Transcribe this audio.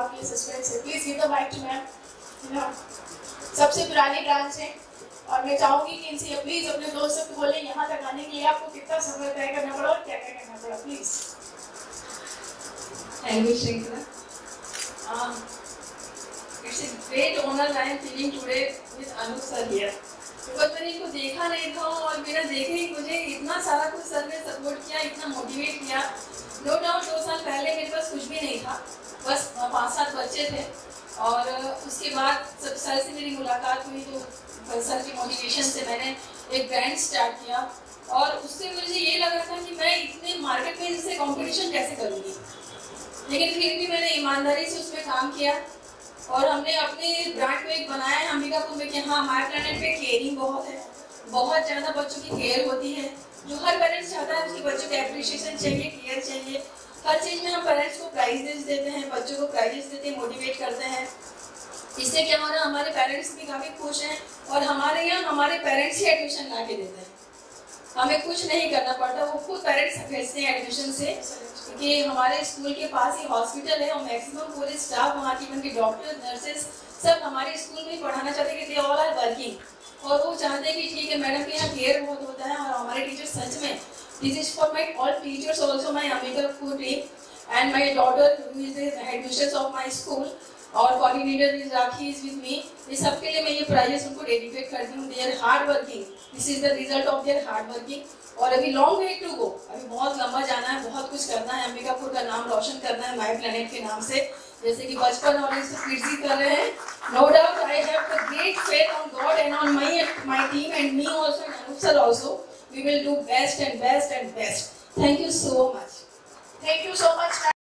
आपकी असिस्टेंट से। Please give the mic to ma'am. सबसे पुरानी ब्रांच है और मैं चाहूंगी कि इनसे प्लीज अपने दोस्तों को बोले यहाँ तक आने के लिए आपको कितना समय तय करना पड़ा और क्या क्या करना पड़ा, please. Thank you Shrinkala. It's a great honor I am feeling today with Anup sir here. Because मैंने इनको देखा नहीं था और बिना देखे ही मुझे इतना सारा कुछ सर ने सपोर्ट किया, इतना मोटिवेट किया। नो डाउट 2 साल पहले मेरे पास कुछ भी नहीं था, बस 5-7 बच्चे थे और उसके बाद सब सर से मेरी मुलाकात हुई तो सर की मोटिवेशन से मैंने एक ब्रांड स्टार्ट किया और उससे मुझे ये लग रहा था कि मैं इतने मार्केट में इससे कंपटीशन कैसे करूँगी, लेकिन फिर भी मैंने ईमानदारी से उसमें काम किया और हमने अपने ब्रांड को एक बनाया है अंबिकापुर में कि हाँ मायप्लैनेट पे केयरिंग बहुत है, बहुत ज़्यादा बच्चों की केयर होती है। जो हर पेरेंट्स चाहता है उसके बच्चों को एप्रिशिएशन चाहिए, केयर चाहिए। हर चीज़ में हम पेरेंट्स को प्राइजेस देते हैं, बच्चों को प्राइजेस देते हैं, मोटिवेट करते हैं। इससे क्या हो रहा है, हमारे पेरेंट्स भी काफ़ी खुश हैं और हमारे यहाँ हमारे पेरेंट्स ही एडमिशन ला के देते हैं, हमें कुछ नहीं करना पड़ता, वो खुद पेरेंट्स भेजते हैं एडमिशन से। क्योंकि हमारे स्कूल के पास ही हॉस्पिटल है और मैक्सिमम पूरे स्टाफ वहाँ की, उनके डॉक्टर नर्सेस सब हमारे स्कूल में ही पढ़ाना चाहते हैं कि दे ऑल आर वर्किंग और वो चाहते हैं कि ठीक है मैडम के यहाँ केयर बहुत होता है और हमारे टीचर्स सच में, this is for my all teachers also my Ambikapur team and my daughter who is the headmistress of my school और coordinator is Rakhi is with me. इस सबके लिए मैं ये प्राइजेस उनको डेडिकेट करती हूँ। They are hard working, this is the result of their hard working. और अभी लॉन्ग वे टू गो, अभी बहुत लंबा जाना है, बहुत कुछ करना है, अंबिकापुर का नाम रोशन करना है मायप्लैनेट के नाम से, जैसे कि बचपन और इस किड्स ही कर रहे हैं। No doubt I have the great faith on God and on my team and me also and Anup sir also, we will do best and best and best. Thank you so much. Thank you so much.